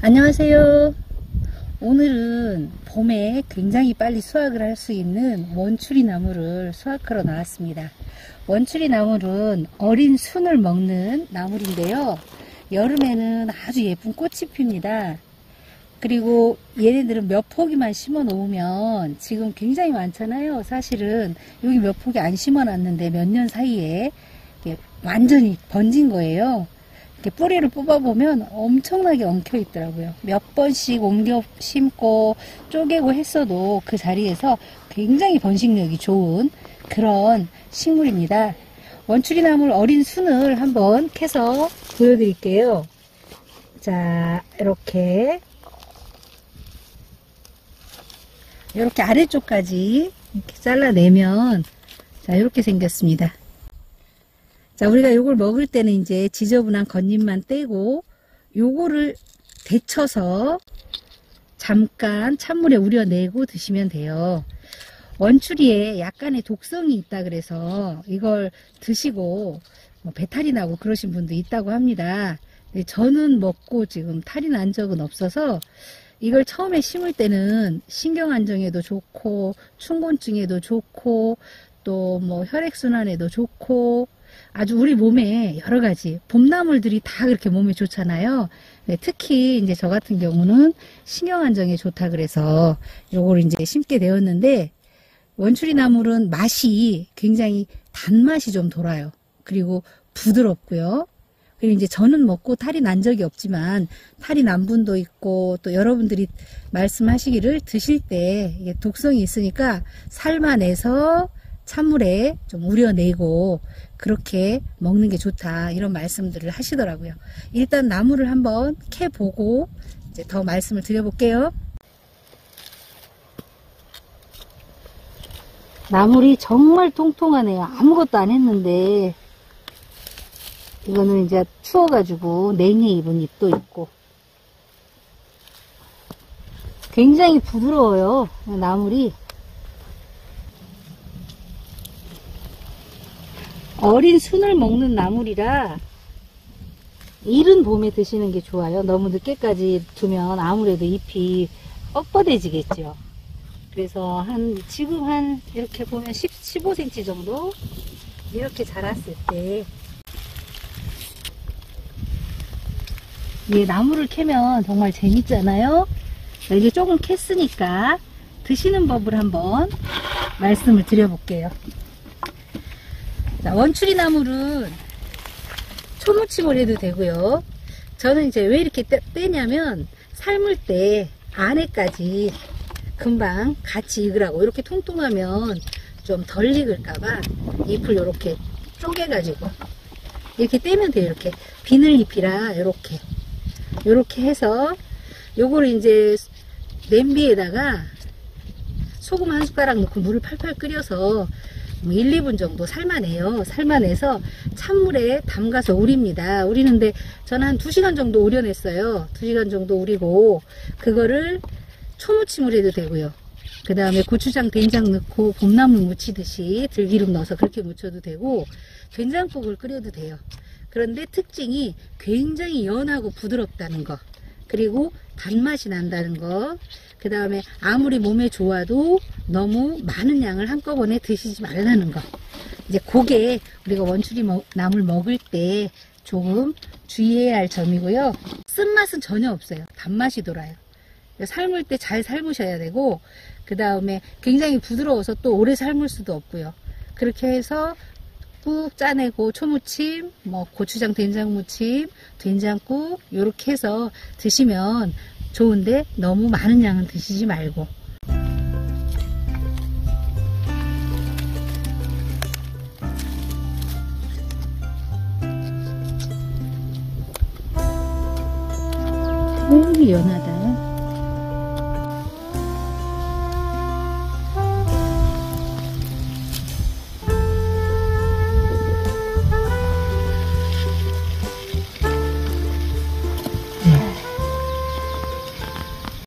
안녕하세요. 오늘은 봄에 굉장히 빨리 수확을 할 수 있는 원추리 나물을 수확하러 나왔습니다. 원추리 나물은 어린 순을 먹는 나물인데요. 여름에는 아주 예쁜 꽃이 핍니다. 그리고 얘네들은 몇 포기만 심어 놓으면 지금 굉장히 많잖아요. 사실은 여기 몇 포기 안 심어 놨는데 몇 년 사이에 완전히 번진 거예요. 이렇게 뿌리를 뽑아보면 엄청나게 엉켜 있더라고요. 몇 번씩 옮겨 심고 쪼개고 했어도 그 자리에서 굉장히 번식력이 좋은 그런 식물입니다. 원추리나물 어린 순을 한번 캐서 보여드릴게요. 자, 이렇게 아래쪽까지 이렇게 잘라내면 자, 이렇게 생겼습니다. 자, 우리가 요걸 먹을 때는 이제 지저분한 겉잎만 떼고 요거를 데쳐서 잠깐 찬물에 우려내고 드시면 돼요. 원추리에 약간의 독성이 있다 그래서 이걸 드시고 배탈이 나고 그러신 분도 있다고 합니다. 근데 저는 먹고 지금 탈이 난 적은 없어서 이걸 처음에 심을 때는 신경 안정에도 좋고 충곤증에도 좋고 또 뭐 혈액순환에도 좋고 아주 우리 몸에 여러 가지 봄나물들이 다 그렇게 몸에 좋잖아요. 네, 특히 이제 저 같은 경우는 신경 안정에 좋다 그래서 요걸 이제 심게 되었는데 원추리 나물은 맛이 굉장히 단맛이 좀 돌아요. 그리고 부드럽고요. 그리고 이제 저는 먹고 탈이 난 적이 없지만 탈이 난 분도 있고 또 여러분들이 말씀하시기를 드실 때 이게 독성이 있으니까 삶아내서 찬물에 좀 우려내고 그렇게 먹는 게 좋다 이런 말씀들을 하시더라고요. 일단 나물을 한번 캐보고 이제 더 말씀을 드려볼게요. 나물이 정말 통통하네요. 아무것도 안 했는데 이거는 이제 추워가지고 냉해 입은 잎도 있고 굉장히 부드러워요. 나물이 어린 순을 먹는 나물이라 이른 봄에 드시는 게 좋아요. 너무 늦게까지 두면 아무래도 잎이 뻣뻣해지겠죠. 그래서 지금 이렇게 보면 15cm 정도 이렇게 자랐을 때 나물을 캐면 정말 재밌잖아요. 이제 조금 캤으니까 드시는 법을 한번 말씀을 드려볼게요. 자, 원추리 나물은 초무침을 해도 되고요. 저는 이제 왜 이렇게 떼냐면 삶을 때 안에까지 금방 같이 익으라고. 이렇게 통통하면 좀 덜 익을까봐 잎을 이렇게 쪼개가지고 이렇게 떼면 돼요. 이렇게 비늘잎이라 이렇게 해서 요거를 이제 냄비에다가 소금 한 숟가락 넣고 물을 팔팔 끓여서 1, 2분 정도 삶아내요. 삶아내서 찬물에 담가서 우립니다. 우리는데 저는 한 2시간 정도 우려냈어요. 2시간 정도 우리고 그거를 초무침을 해도 되고요. 그 다음에 고추장, 된장 넣고 봄나물 무치듯이 들기름 넣어서 그렇게 무쳐도 되고 된장국을 끓여도 돼요. 그런데 특징이 굉장히 연하고 부드럽다는 거, 그리고 단맛이 난다는 거, 그 다음에 아무리 몸에 좋아도 너무 많은 양을 한꺼번에 드시지 말라는 거. 이제 그게 우리가 원추리 나물 먹을 때 조금 주의해야 할 점이고요. 쓴맛은 전혀 없어요. 단맛이 돌아요. 삶을 때 잘 삶으셔야 되고 그 다음에 굉장히 부드러워서 또 오래 삶을 수도 없고요. 그렇게 해서 꾹 짜내고 초무침, 고추장 된장 무침, 된장국 이렇게 해서 드시면 좋은데 너무 많은 양은 드시지 말고. 되게 연하다.